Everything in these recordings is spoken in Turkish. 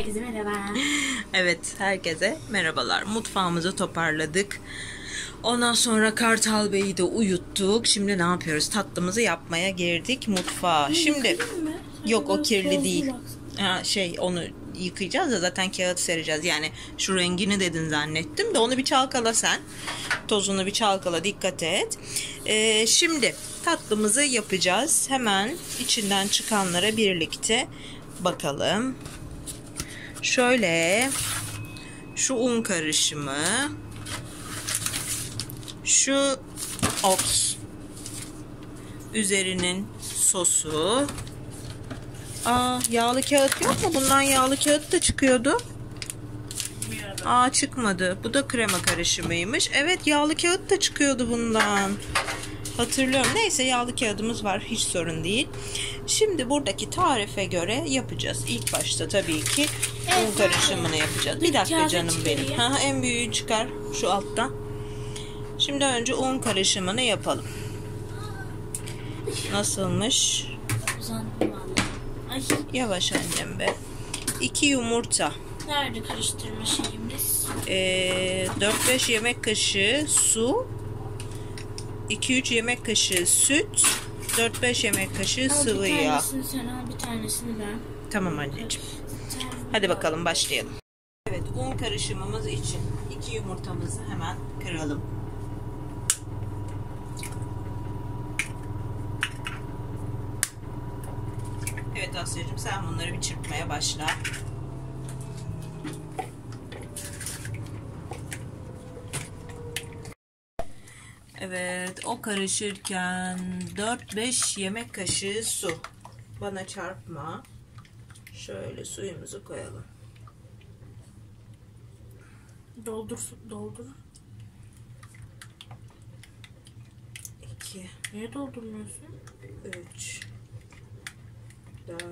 Herkese merhaba. Evet, herkese merhabalar. Mutfağımızı toparladık. Ondan sonra Kartal Bey'i de uyuttuk. Şimdi ne yapıyoruz? Tatlımızı yapmaya girdik mutfağa. Şimdi yok, o kirli değil. Onu yıkayacağız da zaten kağıt sereceğiz. Yani şu rengini dedin zannettim de onu bir çalkala sen. Tozunu bir çalkala, dikkat et. Şimdi tatlımızı yapacağız. Hemen içinden çıkanlara birlikte bakalım. Şöyle şu un karışımı, şu ops, üzerinin sosu. Yağlı kağıt yok mu? Bundan yağlı kağıt da çıkıyordu. Çıkmadı. Bu da krema karışımıymış. Evet, yağlı kağıt da çıkıyordu bundan. Hatırlıyorum. Neyse, yağlı kağıdımız var. Hiç sorun değil. Şimdi buradaki tarife göre yapacağız. İlk başta tabii ki un karışımını yapacağız. Bir dakika canım benim. En büyüğü çıkar şu alttan. Şimdi önce un karışımını yapalım. Nasılmış? Yavaş annem be. 2 yumurta. Nerede karıştırma şeyimiz? 4-5 yemek kaşığı su. 2-3 yemek kaşığı süt. 4-5 yemek kaşığı sıvı yağ. Bir tanesini sen al, bir tanesini ben. Tamam anneciğim. Hadi bakalım, başlayalım. Evet, un karışımımız için 2 yumurtamızı hemen kıralım. Evet Asya'cığım, sen bunları bir çırpmaya başla. Evet, o karışırken 4-5 yemek kaşığı su. Bana çarpma. Şöyle suyumuzu koyalım. Doldur. 2. Niye doldurmuyorsun? 3. 4.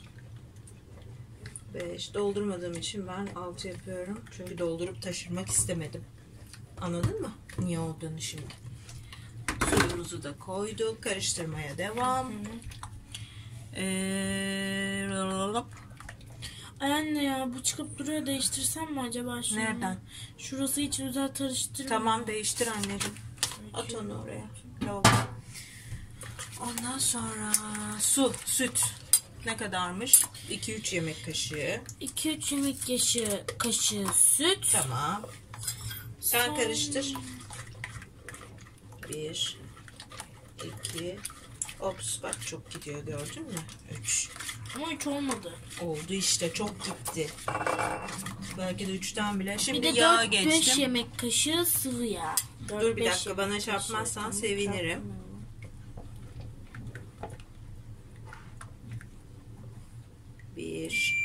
5. Doldurmadığım için ben 6 yapıyorum. Çünkü doldurup taşırmak istemedim. Anladın mı? Niye olduğunu şimdi. Suyumuzu da koyduk. Karıştırmaya devam. Ay anne ya, bu çıkıp duruyor, değiştirsem mi acaba şunu? Nereden? Şurası için özel karıştırma. Tamam, değiştir anneciğim. At onu oraya. Tamam. Ondan sonra süt. Ne kadarmış? 2-3 yemek kaşığı. 2-3 yemek kaşığı süt. Tamam. Sen karıştır. 1 2. Ops, bak çok gidiyor, gördün mü? 3. Ama 3 olmadı. Oldu işte, çok gitti. Belki de 3'ten bile. Şimdi bir de yağa 4-5 geçtim. yemek kaşığı sıvı yağ. Dur bir dakika, bana çarpmazsan sevinirim. 1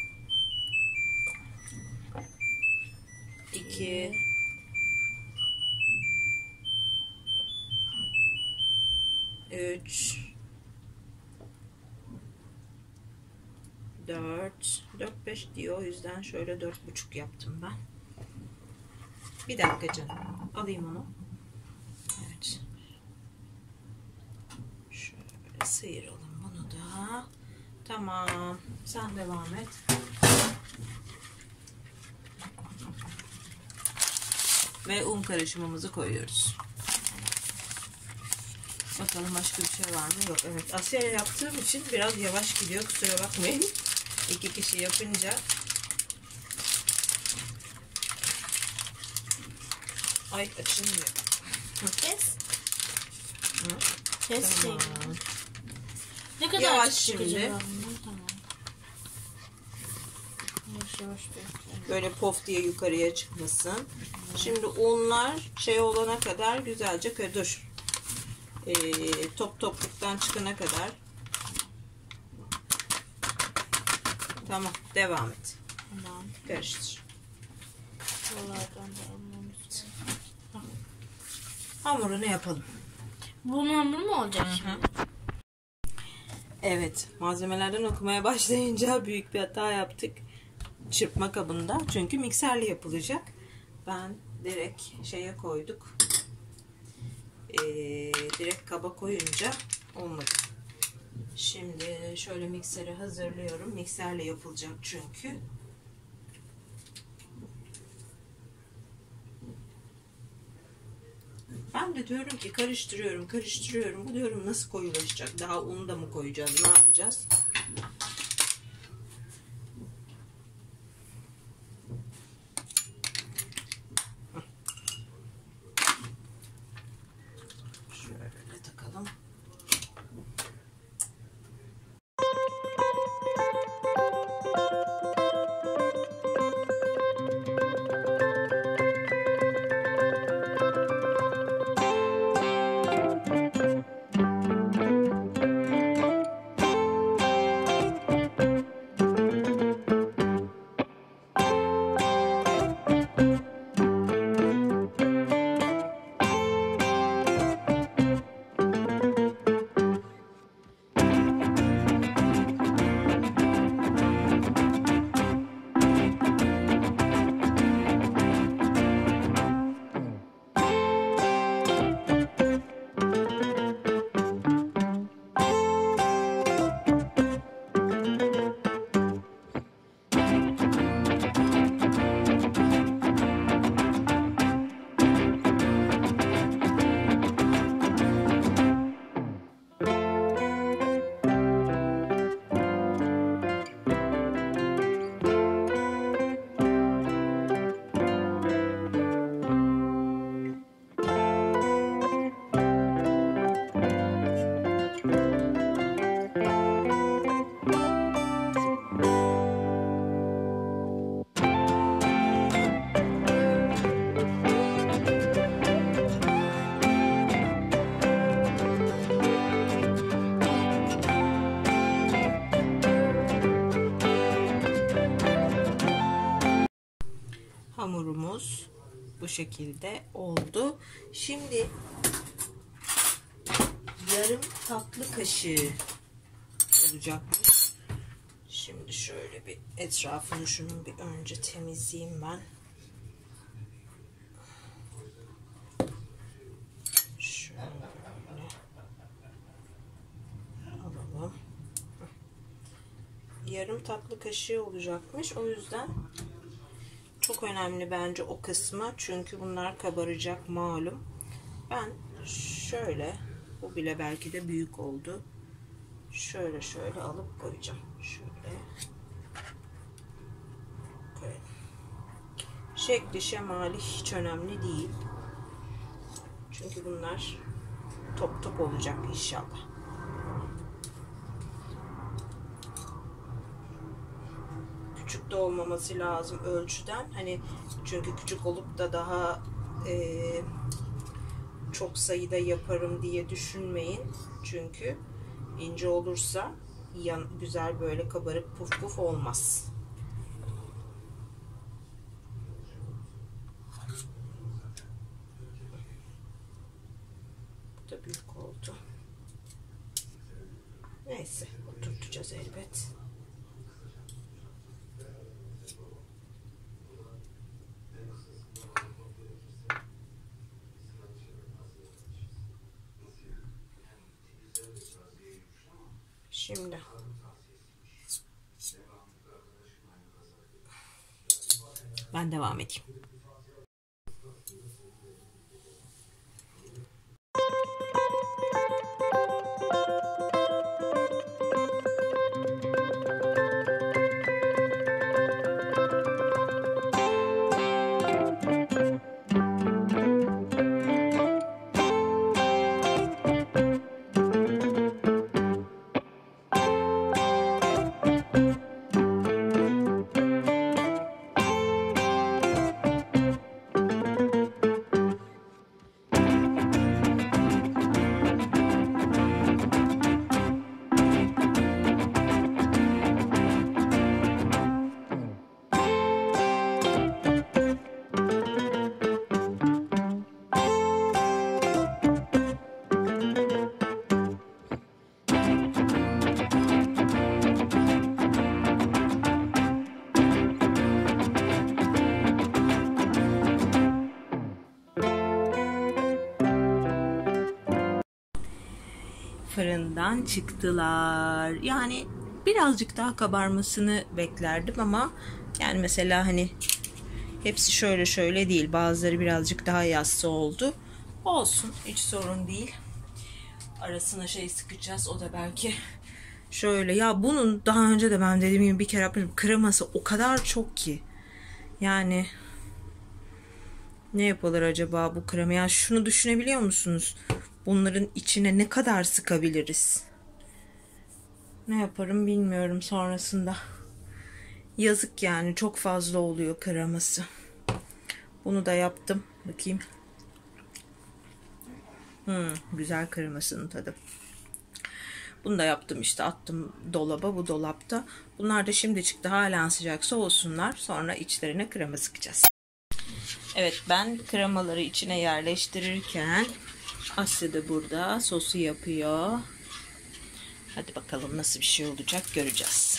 2 3 4 5 diyor, o yüzden şöyle 4,5 yaptım ben. Bir dakika canım, alayım onu. Evet, şöyle sıyıralım bunu da. Tamam, sen devam et. Ve un karışımımızı koyuyoruz. Bakalım başka bir şey var mı? Yok. Evet, Asya'ya yaptığım için biraz yavaş gidiyor, kusura bakmayın. 2 kişi yapınca. Ay, açılmıyor. Kes. Hı? Kes. Tamam. Ne kadar Yavaş şimdi. şimdi. Tamam. Yavaş. Böyle pof diye yukarıya çıkmasın. Şimdi unlar olana kadar güzelce dur. Topluktan çıkana kadar. Tamam, devam et. Tamam. Karıştır. Da Hamurunu yapalım. bunun hamuru mu olacak şimdi? Evet, malzemelerden okumaya başlayınca büyük bir hata yaptık. Çırpma kabında. Çünkü mikserle yapılacak. Ben direkt koyduk. Direkt kaba koyunca olmadı. Şimdi şöyle mikseri hazırlıyorum. Mikserle yapılacak çünkü. Ben de diyorum ki karıştırıyorum. Bu diyorum nasıl koyulaşacak? Daha un da mı koyacağız? Ne yapacağız? Şöyle takalım. Hamurumuz bu şekilde oldu. Şimdi yarım tatlı kaşığı olacakmış. Şimdi şöyle bir etrafını şunun bir önce temizleyeyim ben. Şöyle alalım. Yarım tatlı kaşığı olacakmış. O yüzden çok önemli bence o kısmı. Çünkü bunlar kabaracak malum. Ben şöyle, bu bile belki de büyük oldu. Şöyle alıp koyacağım. Şöyle koyalım. Şekli şemali hiç önemli değil. Çünkü bunlar top top olacak inşallah. Küçük de olmaması lazım ölçüden. Hani çünkü küçük olup da daha çok sayıda yaparım diye düşünmeyin. Çünkü ince olursa güzel böyle kabarık puf puf olmaz. Bu da büyük oldu. Neyse, oturtacağız elbet. Şimdi ben devam edeyim. Fırından çıktılar. Yani birazcık daha kabarmasını beklerdim ama yani mesela hani hepsi şöyle değil. Bazıları birazcık daha yassı oldu. Olsun, hiç sorun değil. Arasına şey sıkacağız, o da belki şöyle. Ya bunun daha önce de ben dediğim gibi bir kere yapmışım. Kreması o kadar çok ki. Yani ne yapılır acaba bu krema? Ya şunu düşünebiliyor musunuz? Bunların içine ne kadar sıkabiliriz? Ne yaparım bilmiyorum sonrasında. Yazık yani, çok fazla oluyor kreması. Bunu da yaptım. Bakayım. Güzel kremasının tadı. Bunu da yaptım işte, attım dolaba, bu dolapta. Bunlar da şimdi çıktı, hala sıcak, soğusunlar. Sonra içlerine krema sıkacağız. Evet, ben kremaları içine yerleştirirken Asya da burada sosu yapıyor. Hadi bakalım nasıl bir şey olacak, göreceğiz.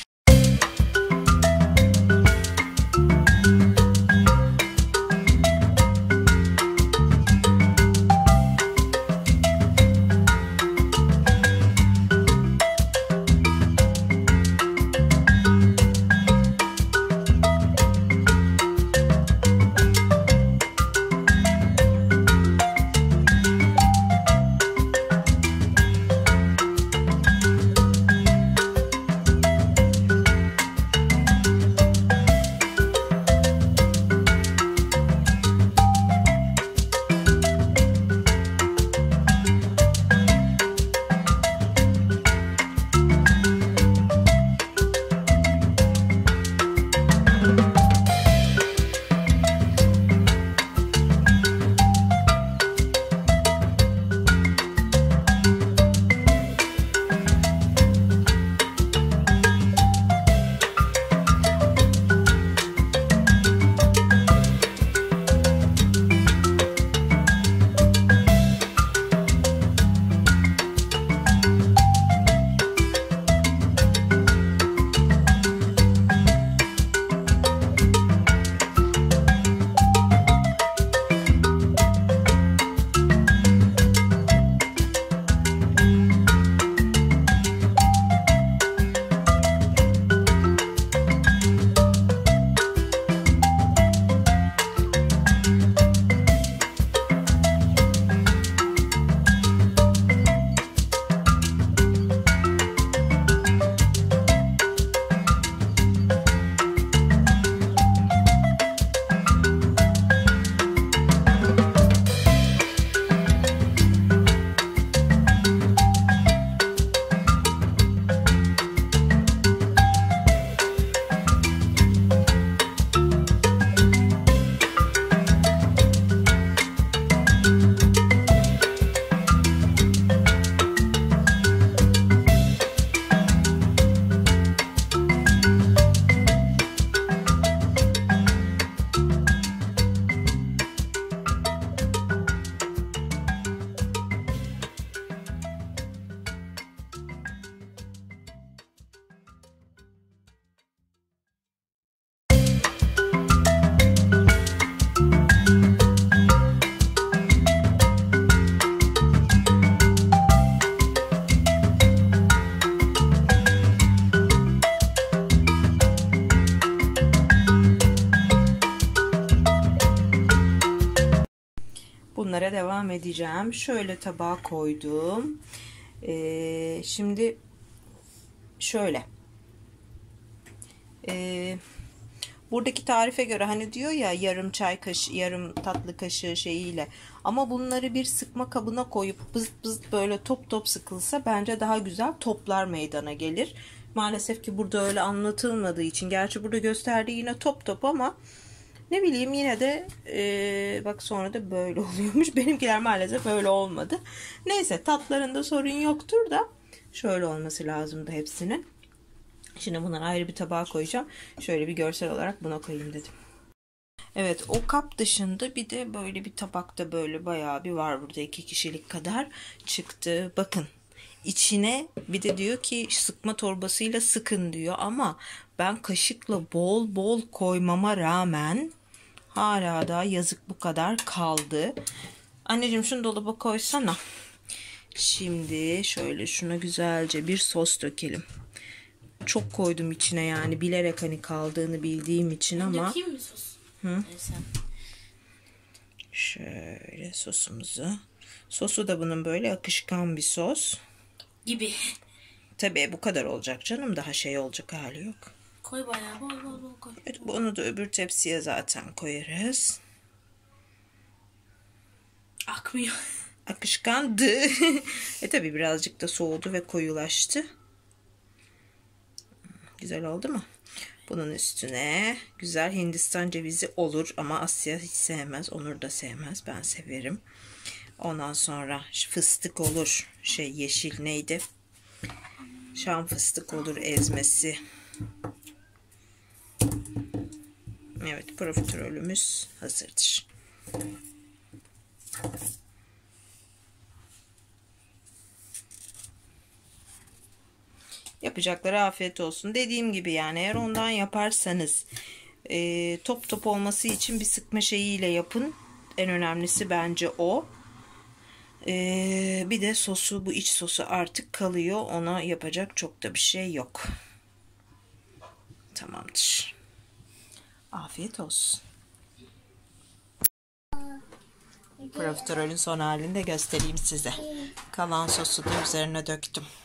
Bunlara devam edeceğim. Şöyle tabağa koydum. Şimdi şöyle. Buradaki tarife göre hani diyor ya, yarım çay kaşığı, yarım tatlı kaşığı şeyiyle. Ama bunları bir sıkma kabına koyup bızıt bızıt böyle top top sıkılsa bence daha güzel toplar meydana gelir. Maalesef ki burada öyle anlatılmadığı için. Gerçi burada gösterdiği yine top top ama ne bileyim, yine de bak sonra da böyle oluyormuş. Benimkiler maalesef böyle olmadı. Neyse, tatlarında sorun yoktur da şöyle olması lazımdı hepsinin. Şimdi bunları ayrı bir tabağa koyacağım. Şöyle bir görsel olarak buna koyayım dedim. Evet, o kap dışında bir de böyle bir tabakta böyle bayağı bir var, burada 2 kişilik kadar çıktı. Bakın, içine bir de diyor ki sıkma torbasıyla sıkın diyor ama ben kaşıkla bol bol koymama rağmen hala da yazık bu kadar kaldı. Anneciğim şunu dolaba koysana. Şimdi şöyle şuna güzelce bir sos dökelim. Çok koydum içine yani, bilerek hani kaldığını bildiğim için ama. Dökeyim mi sos? Hı? Neyse. Şöyle sosumuzu. Sosu da bunun böyle akışkan bir sos. Gibi. Tabii bu kadar olacak canım. Daha şey olacak hali yok. Koy bayağı bol bol bol koy. Evet, bunu da öbür tepsiye zaten koyarız. Akmıyor. Akışkandı. Tabii birazcık da soğudu ve koyulaştı. Güzel oldu mu? Bunun üstüne güzel Hindistan cevizi olur ama Asya hiç sevmez. Onur da sevmez. Ben severim. Ondan sonra fıstık olur. Yeşil neydi? Şam fıstık olur ezmesi. Evet, profiterolümüz hazırdır. Yapacaklara afiyet olsun. Dediğim gibi yani eğer ondan yaparsanız top top olması için bir sıkma şeyiyle yapın. En önemlisi bence o. Bir de sosu, bu iç sosu artık kalıyor. Ona yapacak çok da bir şey yok. Tamamdır. Afiyet olsun. Profiterolün son halini de göstereyim size. Kalan sosu da üzerine döktüm.